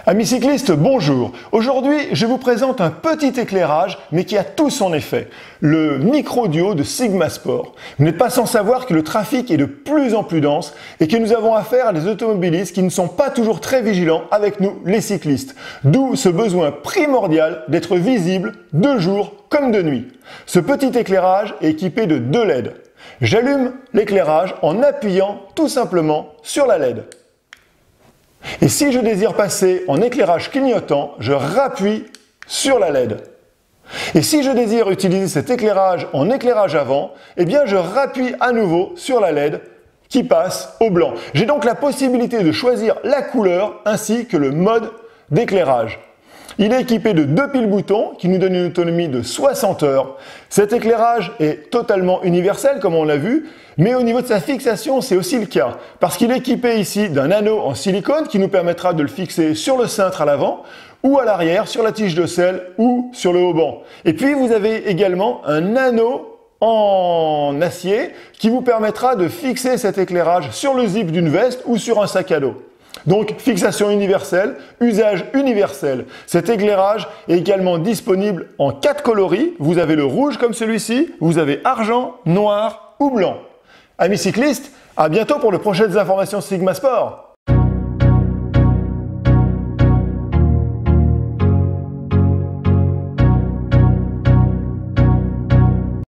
Amis cyclistes, bonjour. Aujourd'hui, je vous présente un petit éclairage, mais qui a tout son effet. Le micro duo de Sigma Sport. Vous n'êtes pas sans savoir que le trafic est de plus en plus dense et que nous avons affaire à des automobilistes qui ne sont pas toujours très vigilants avec nous, les cyclistes. D'où ce besoin primordial d'être visible de jour comme de nuit. Ce petit éclairage est équipé de 2 LED. J'allume l'éclairage en appuyant tout simplement sur la LED. Et si je désire passer en éclairage clignotant, je rappuie sur la LED. Et si je désire utiliser cet éclairage en éclairage avant, eh bien je rappuie à nouveau sur la LED qui passe au blanc. J'ai donc la possibilité de choisir la couleur ainsi que le mode d'éclairage. Il est équipé de 2 piles boutons qui nous donnent une autonomie de 60 heures. Cet éclairage est totalement universel comme on l'a vu, mais au niveau de sa fixation c'est aussi le cas parce qu'il est équipé ici d'un anneau en silicone qui nous permettra de le fixer sur le cintre à l'avant ou à l'arrière, sur la tige de selle ou sur le haut-banc. Et puis vous avez également un anneau en acier qui vous permettra de fixer cet éclairage sur le zip d'une veste ou sur un sac à dos. Donc, fixation universelle, usage universel. Cet éclairage est également disponible en 4 coloris. Vous avez le rouge comme celui-ci, vous avez argent, noir ou blanc. Amis cyclistes, à bientôt pour de prochaines informations Sigma Sport.